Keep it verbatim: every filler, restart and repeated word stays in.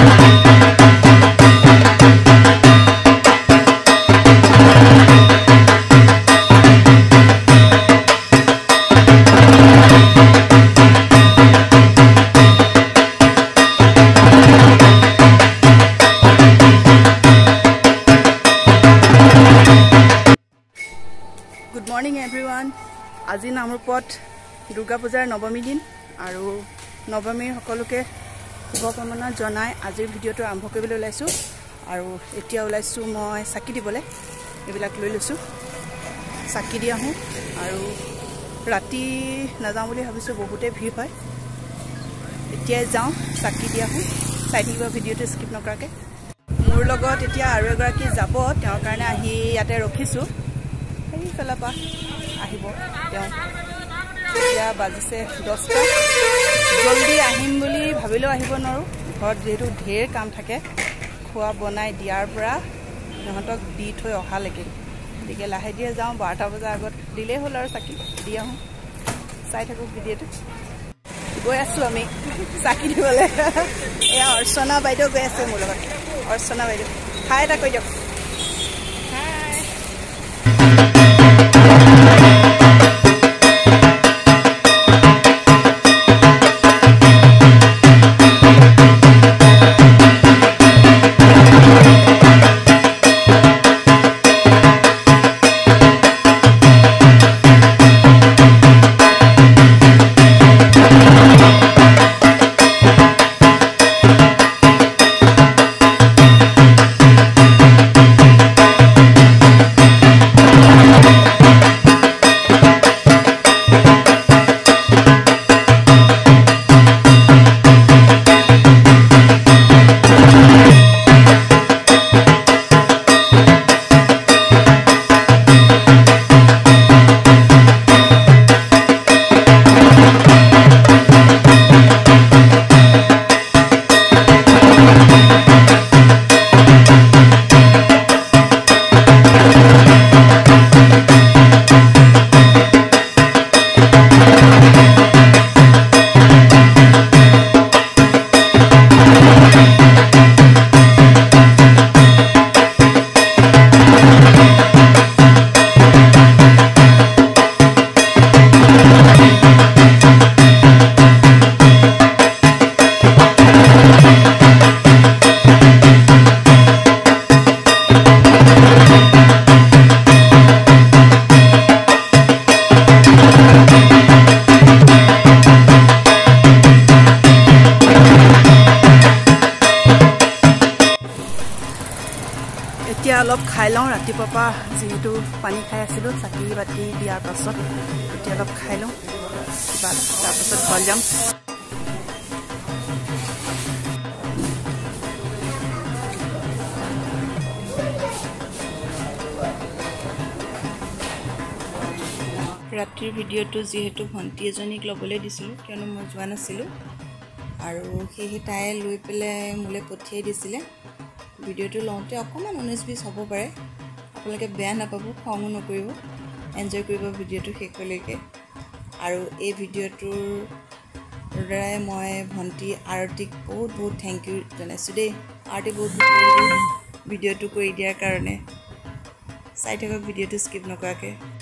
Good morning everyone. আজি নামৰূপত দুৰ্গা পূজাৰ নৱমী দিন আৰু নৱমীৰ সকলোকে শুভকামনা জনাই আজিৰ ভিডিওটো আৰম্ভ কৰিবলৈ ওলাইছো আৰু এতিয়া ওলাইছো মই চাকি দিবলৈ এইবিলাক লৈ লৈছো চাকি দি আহো আৰু ৰাতি নাযাওঁ বুলি ভাবিছো বহুতে ভিৰ হয় এতিয়া যাওঁ চাকি দি আহো চাই থাকিব ভিডিওটো স্কিপ নকৰাকে মোৰ লগত এতিয়া আৰু এগৰাকী যাব তেওঁৰ কাৰণে আহি ইয়াতে ৰখিছো এই ফেলাপা আহিব তেওঁ এতিয়া বাজিছে দহটা জলদি আহিম বুলি ভাবিলেও আহিব নোৱাৰো ঘৰত যেহেতু ঢেৰ কাম থাকে খোৱা বনাই দিয়াৰ পৰা নহতক দি থৈ অহালৈকে গতিকে লাহে দিয়ে যাওঁ বাৰটা বজাৰ আগত দিলেই হ'ল আৰু চাকি দি আহোঁ চাই থাকোঁ ভিডিঅ'টো গৈ আছোঁ আমি চাকি দিবলৈ এয়া অৰ্চনা বাইদেউ গৈ আছে মোৰ লগত অৰ্চনা বাইদেউ হাই এটা কৈ দিয়ক এতিয়া অলপ খাই লওঁ ৰাতিপুৱাৰ পৰা যেহেতু পানী খাই আছিলোঁ চাকি বাতি দিয়াৰ পাছত এতিয়া অলপ খাই লওঁ কিবা তাৰপাছত ঘৰ যাম ৰাতিৰ ভিডিঅ'টো যিহেতু ভণ্টি এজনীক ল'বলৈ দিছিলোঁ কিয়নো মই যোৱা নাছিলোঁ আৰু সেয়েহে তাই লৈ পেলাই মোলৈ পঠিয়াই দিছিলে ভিডিঅ'টো লওঁতে অকণমান ঊনৈছ বিছ হ'ব পাৰে আপোনালোকে বেয়া নাপাব খঙো নকৰিব এনজয় কৰিব ভিডিঅ'টো শেষলৈকে আৰু এই ভিডিঅ'টোৰ দ্বাৰাই মই ভণ্টি আৰতিক বহুত বহুত থেংক ইউ জনাইছোঁ দেই আৰতি বহুত বহুত থেংক ইউ ভিডিঅ'টো কৰি দিয়াৰ কাৰণে চাই থাকক ভিডিঅ'টো স্কিপ নকৰাকৈ